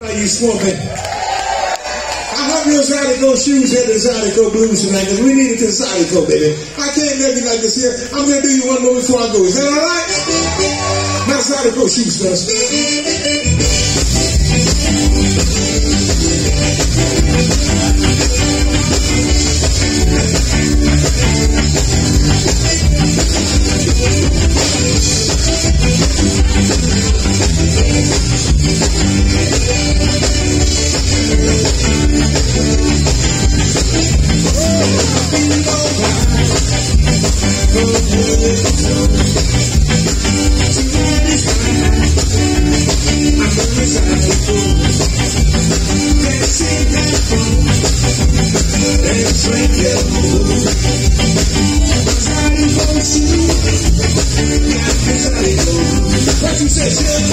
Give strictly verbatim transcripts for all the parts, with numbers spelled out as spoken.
You smoking? I hope your Zydeco shoes had the Zydeco blues tonight, because we need it to Zydeco, baby. I can't let you like this here. I'm going to do you one more before I go. Is that all right? My Zydeco shoes first. What you say,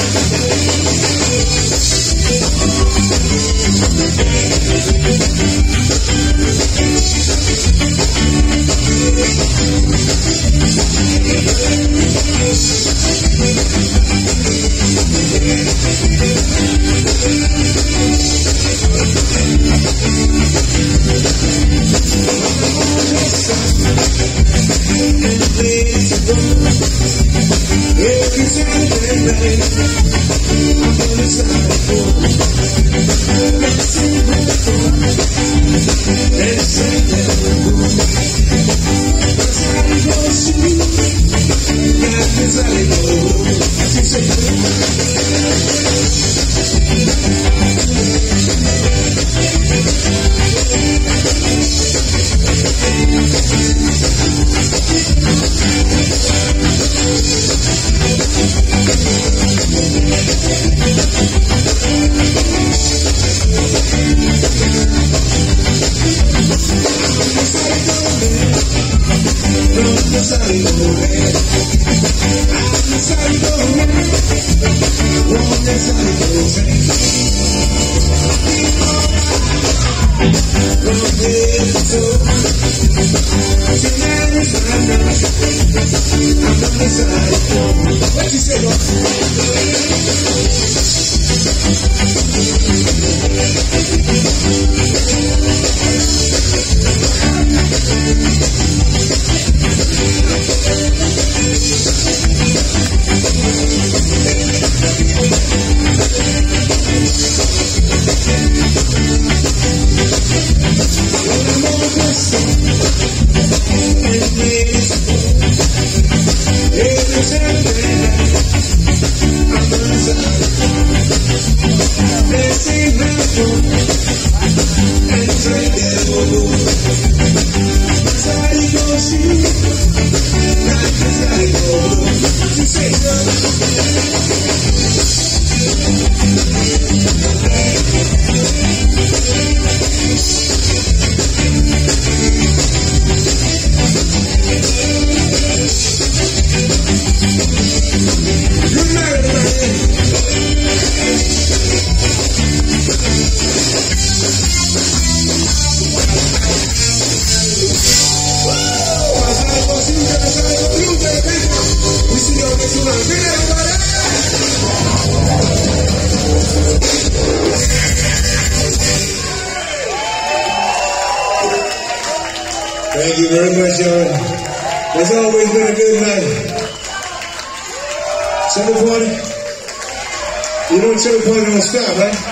Thank you very much, y'all. It's always been a good night. Chili party? You know chili party don't stop, right?